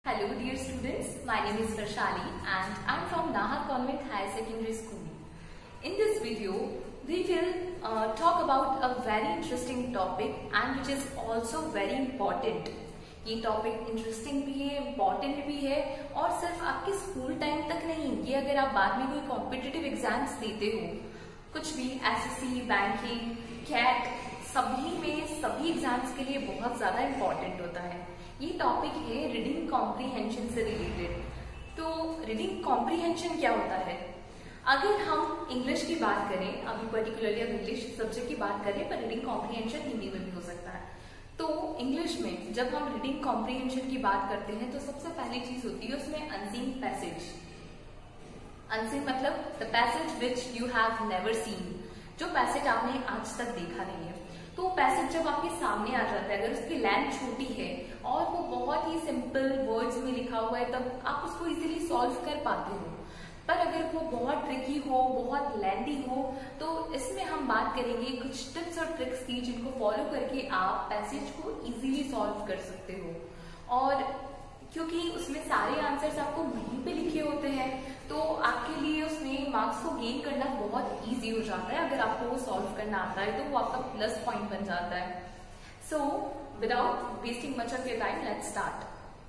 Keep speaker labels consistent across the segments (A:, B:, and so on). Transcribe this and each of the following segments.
A: Hello dear students, my name is Varshali and I am from Nahar Convent Higher Secondary School. In this video, we will talk about a very interesting topic and which is also very important. ये topic interesting भी है, important भी है और सिर्फ आपके school time तक नहीं, ये अगर आप बाद में कोई कॉम्पिटिटिव एग्जाम्स देते हो, कुछ भी एसएससी, बैंकिंग, कैट, सभी एग्जाम्स के लिए बहुत ज्यादा इम्पोर्टेंट होता है। ये टॉपिक है रीडिंग कॉम्प्रीहेंशन से रिलेटेड। तो रीडिंग कॉम्प्रीहेंशन क्या होता है? अगर हम इंग्लिश की बात करें, अभी पर्टिकुलरली हम इंग्लिश सब्जेक्ट की बात करें, पर रीडिंग कॉम्प्रीहेंशन हिंदी में भी हो सकता है। तो इंग्लिश में जब हम रीडिंग कॉम्प्रीहेंशन की बात करते हैं तो सबसे पहली चीज होती है उसमें अनसीन पैसेज। अनसीन मतलब the passage which you have never seen, जो पैसेज आपने आज तक देखा नहीं है। तो पैसेज जब आपके सामने आ जाता है, अगर उसकी लेंथ छोटी है और वो बहुत ही सिंपल वर्ड्स में लिखा हुआ है, तब आप उसको इजीली सॉल्व कर पाते हो। पर अगर वो बहुत ट्रिकी हो, बहुत लेंथी हो, तो इसमें हम बात करेंगे कुछ टिप्स और ट्रिक्स की, जिनको फॉलो करके आप पैसेज को इजीली सॉल्व कर सकते हो। और क्योंकि उसमें सारे आंसर्स आपको वहीं पे लिखे होते हैं, तो आपके लिए उसमें मार्क्स को गेन करना बहुत इजी हो जाता है। अगर आपको वो सॉल्व करना आता है तो वो आपका प्लस पॉइंट बन जाता है। So without wasting much of your time, let's start.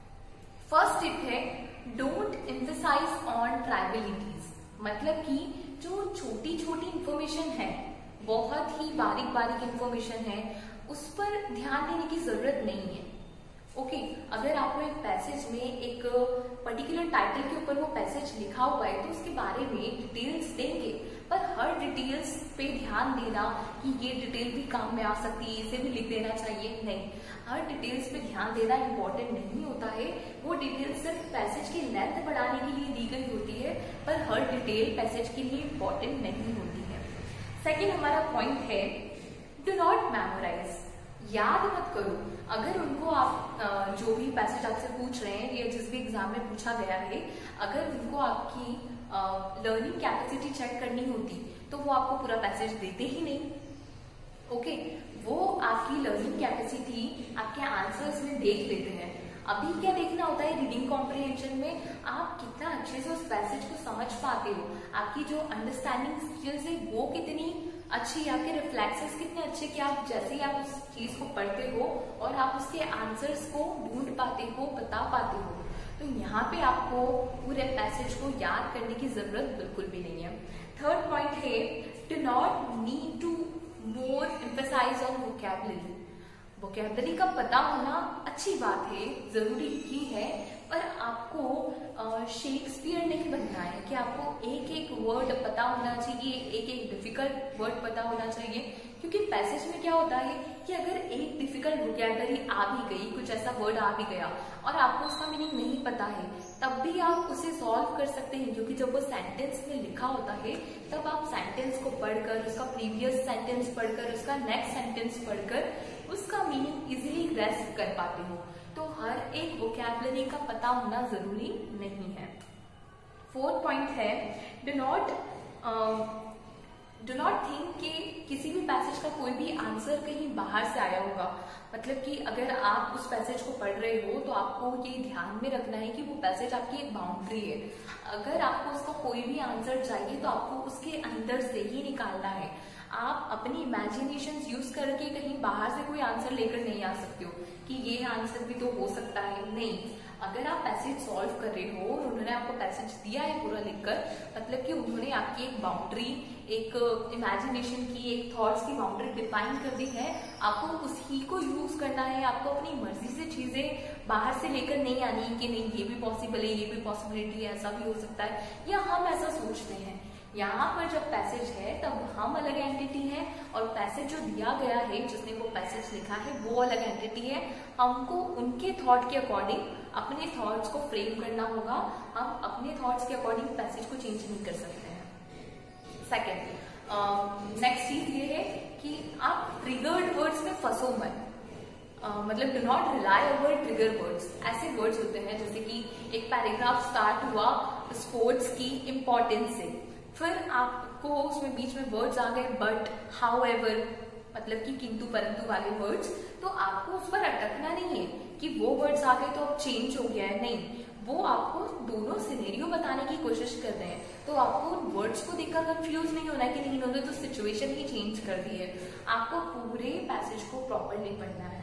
A: First tip है, डोंट एम्फसाइज ऑन ट्राइबलिटीज। मतलब कि जो छोटी छोटी इंफॉर्मेशन है, बहुत ही बारीक बारीक इंफॉर्मेशन है, उस पर ध्यान देने की जरूरत नहीं है। ओके, अगर आपको एक पैसेज में एक पर्टिकुलर टाइटल के ऊपर वो पैसेज लिखा हुआ है तो उसके बारे में डिटेल्स देंगे, पर हर डिटेल्स पे ध्यान देना कि ये डिटेल भी काम में आ सकती है, इसे भी लिख देना चाहिए, नहीं। हर डिटेल्स पे ध्यान देना इम्पोर्टेंट नहीं होता है। वो डिटेल सिर्फ पैसेज की लेंथ बढ़ाने के लिए दी गई होती है, पर हर डिटेल पैसेज के लिए इम्पोर्टेंट नहीं होती है। सेकेंड हमारा पॉइंट है, डू नॉट मेमोराइज। याद मत करो। अगर उनको आप जो भी पैसेज आपसे पूछ रहे हैं या जिस भी एग्जाम में पूछा गया है, अगर उनको आपकी लर्निंग कैपेसिटी चेक करनी होती तो वो आपको पूरा पैसेज देते ही नहीं। ओके, वो आपकी लर्निंग कैपेसिटी आपके आंसर्स में देख लेते हैं। अभी क्या देखना होता है रीडिंग कॉम्प्रीहेंशन में, आप कितना अच्छे से उस पैसेज को समझ पाते हो, आपकी जो अंडरस्टैंडिंग स्किल्स है वो कितनी अच्छी, आपके रिफ्लेक्सेस कितने अच्छे कि आप जैसे ही आप उस चीज को पढ़ते हो और आप उसके आंसर्स को ढूंढ पाते हो, बता पाते हो। तो यहाँ पे आपको पूरे पैसेज को याद करने की जरूरत बिल्कुल भी नहीं है। थर्ड पॉइंट है, do not need to more emphasise on vocabulary. Vocabulary का पता होना अच्छी बात है, जरूरी भी है, पर आपको शेक्सपियर नहीं बनना है कि आपको एक एक वर्ड पता होना चाहिए, एक एक डिफिकल्ट वर्ड पता होना चाहिए। क्योंकि पैसेज में क्या होता है कि अगर एक डिफिकल्ट वोकैबुलरी आ भी गई, कुछ ऐसा वर्ड आ भी गया और आपको उसका मीनिंग नहीं पता है, तब भी आप उसे सॉल्व कर सकते हैं। क्योंकि जब वो सेंटेंस में लिखा होता है तब आप सेंटेंस को पढ़कर, उसका प्रीवियस सेंटेंस पढ़कर, उसका नेक्स्ट सेंटेंस पढ़कर उसका मीनिंग इजीली ग्रैस्प कर पाते हो। तो हर एक वोकैबुलरी का पता होना जरूरी नहीं है। फोर्थ पॉइंट है, डू नॉट थिंक कि किसी भी पैसेज का कोई भी आंसर कहीं बाहर से आया होगा। मतलब कि अगर आप उस पैसेज को पढ़ रहे हो तो आपको ये ध्यान में रखना है कि वो पैसेज आपकी एक बाउंड्री है। अगर आपको उसका कोई भी आंसर चाहिए तो आपको उसके अंदर से ही निकालना है। आप अपनी इमेजिनेशन यूज करके कहीं बाहर से कोई आंसर लेकर नहीं आ सकते हो कि ये आंसर भी तो हो सकता है, नहीं। अगर आप पैसेज सॉल्व कर रहे हो और उन्होंने आपको पैसेज दिया है पूरा लिखकर, मतलब कि उन्होंने आपकी एक बाउंड्री, एक इमेजिनेशन की, एक थॉट्स की बाउंड्री डिफाइन कर दी है, आपको उसी को यूज करना है। आपको अपनी मर्जी से चीजें बाहर से लेकर नहीं आनी कि नहीं ये भी पॉसिबल है, ये भी पॉसिबिलिटी है, ऐसा भी हो सकता है, या हम ऐसा सोचते हैं। यहाँ पर जब पैसेज है तब हम अलग एंटिटी हैं और पैसेज जो दिया गया है, जिसने वो पैसेज लिखा है, वो अलग एंटिटी है। हमको उनके थॉट के अकॉर्डिंग अपने थॉट्स को फ्रेम करना होगा। हम अपने थॉट्स के अकॉर्डिंग पैसेज को चेंज नहीं कर सकते हैं। सेकेंड, नेक्स्ट चीज ये है कि आप ट्रिगर्ड वर्ड्स में फंसो मत। मतलब do not rely over trigger words. ऐसे वर्ड्स होते हैं जैसे कि एक पैराग्राफ स्टार्ट हुआ स्पोर्ट्स की इम्पोर्टेंस से, फिर आपको उसमें बीच में वर्ड्स आ गए बट, हाउएवर, मतलब कि किंतु परंतु वाले वर्ड्स, तो आपको उस पर अटकना नहीं है कि वो वर्ड्स आ गए तो अब चेंज हो गया है, नहीं, वो आपको दोनों सिनेरियो बताने की कोशिश कर रहे हैं। तो आपको उन वर्ड्स को देखकर कंफ्यूज नहीं होना कि नहीं, इन्होंने तो सिचुएशन ही चेंज कर दी है। आपको पूरे पैसेज को प्रॉपरली पढ़ना है।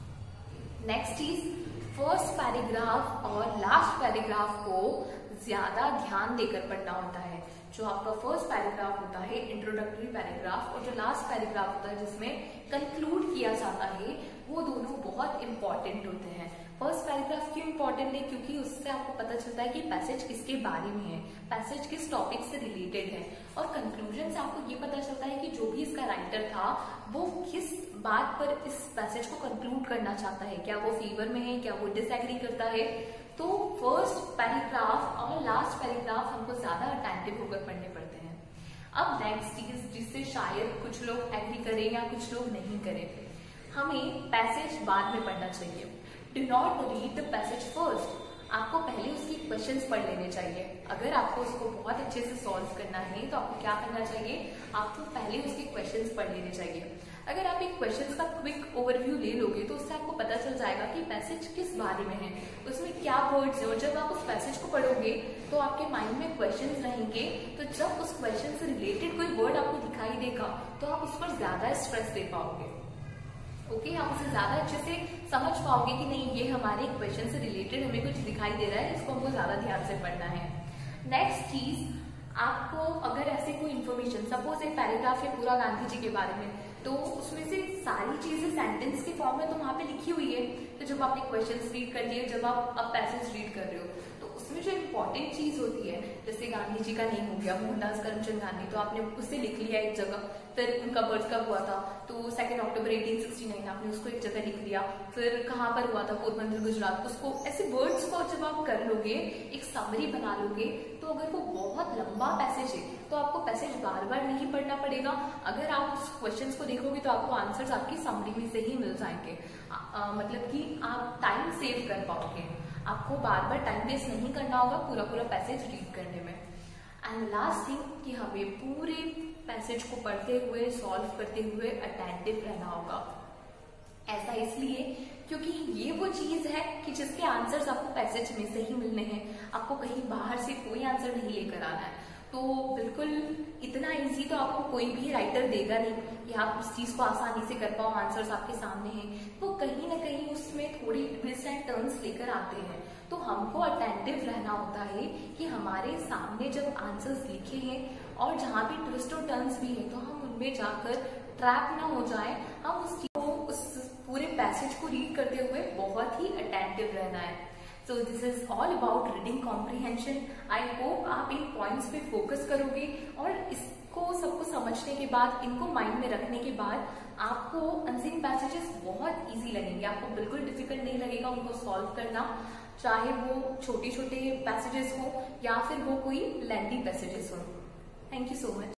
A: नेक्स्ट चीज, फर्स्ट पैराग्राफ और लास्ट पैराग्राफ को ज्यादा ध्यान देकर पढ़ना होता है। जो आपका फर्स्ट पैराग्राफ होता है इंट्रोडक्टरी पैराग्राफ, और जो लास्ट पैराग्राफ होता है जिसमें कंक्लूड किया जाता है, वो दोनों बहुत इंपॉर्टेंट होते हैं। फर्स्ट पैराग्राफ क्यों इंपॉर्टेंट है? क्योंकि उससे आपको पता चलता है कि पैसेज किसके बारे में है, पैसेज किस टॉपिक से रिलेटेड है। और कंक्लूजन से आपको ये पता चलता है कि जो भी इसका राइटर था वो किस बात पर इस पैसेज को कंक्लूड करना चाहता है, क्या वो फेवर में है, क्या वो डिसएग्री करता है। तो फर्स्ट पैराग्राफ और लास्ट पैराग्राफ हमको ज्यादा अटेंटिव होकर पढ़ने पड़ते हैं। अब नेक्स्ट चीज जिससे शायद कुछ लोग एग्री करें या कुछ लोग नहीं करें, हमें पैसेज बाद में पढ़ना चाहिए। Do not read the passage first. आपको पहले उसके क्वेश्चंस पढ़ लेने चाहिए। अगर आपको उसको बहुत अच्छे से सॉल्व करना है तो आपको क्या करना चाहिए, आपको पहले उसके क्वेश्चंस पढ़ लेने चाहिए। अगर आप एक क्वेश्चंस का क्विक ओवरव्यू ले लोगे तो उससे आपको पता चल जाएगा कि पैसेज किस बारे में है, उसमें क्या वर्ड्स है। और जब आप उस पैसेज को पढ़ोगे तो आपके माइंड में क्वेश्चंस रहेंगे, तो जब उस क्वेश्चन से रिलेटेड कोई वर्ड आपको दिखाई देगा तो आप उस पर ज्यादा स्ट्रेस दे पाओगे। ओके, आप उसे ज्यादा अच्छे से समझ पाओगे कि नहीं, ये हमारे क्वेश्चन से रिलेटेड हमें कुछ दिखाई दे रहा है, इसको हमको ज्यादा ध्यान से पढ़ना है। नेक्स्ट चीज, आपको अगर ऐसे कोई इन्फॉर्मेशन, सपोज एक पैराग्राफ है पूरा गांधी जी के बारे में, तो उसमें से सारी चीजें सेंटेंस के फॉर्म में तो वहां पे लिखी हुई है। तो जब आपने क्वेश्चंस रीड कर लिए, जब आप अब पैसेज रीड कर रहे हो, तो उसमें जो इम्पोर्टेंट चीज होती है, जैसे गांधी जी का नेम हो गया मोहनदास करमचंद गांधी, तो आपने उससे लिख लिया एक जगह। फिर उनका बर्थ कब हुआ था, तो 2 अक्टूबर 1869, आपने उसको एक जगह लिख लिया। फिर कहाँ पर हुआ था, पोरबंदर गुजरात, उसको ऐसे वर्ड्स को जब आप कर लोगे, एक समरी बना लोगे, तो अगर वो बहुत लंबा पैसेज है तो आपको पैसेज बार बार नहीं पढ़ना पड़ेगा। अगर आप उस क्वेश्चंस को देखोगे तो आपको आंसर्स आपकी समरी में से ही मिल जाएंगे। मतलब कि आप टाइम सेव कर पाओगे, आपको बार बार टाइम वेस्ट नहीं करना होगा पूरा पूरा पैसेज रीड करने में। एंड लास्ट थिंग कि हमें पूरे पैसेज को पढ़ते हुए, सॉल्व करते हुए अटेंटिव रहना होगा। ऐसा इसलिए क्योंकि ये वो चीज है कि जिसके आंसर्स आपको पैसेज में से ही मिलने हैं, आपको कहीं बाहर से कोई आंसर नहीं लेकर आना है। तो बिल्कुल इतना इजी तो आपको कोई भी राइटर देगा नहीं कि आप उस चीज को आसानी से कर पाओ, आंसर्स आपके सामने हैं। तो कहीं ना कहीं उसमें थोड़ी ट्विस्ट एंड टर्न्स लेकर आते हैं। तो हमको अटेंटिव रहना होता है कि हमारे सामने जब आंसर्स लिखे हैं और जहाँ भी ट्विस्ट और टर्न्स भी है, तो हम उनमें जाकर ट्रैप ना हो जाए। हम उस पूरे पैसेज को रीड करते हुए बहुत ही अटेंटिव रहना है। So this is all about reading comprehension. I hope आप इन पॉइंट्स पे फोकस करोगे और इसको सबको समझने के बाद, इनको माइंड में रखने के बाद, आपको अनसीन पैसेजेस बहुत इजी लगेंगे। आपको बिल्कुल डिफिकल्ट नहीं लगेगा उनको सॉल्व करना, चाहे वो छोटे छोटे पैसेजेस हो या फिर वो कोई लेंथी पैसेजेस हो। Thank you so much.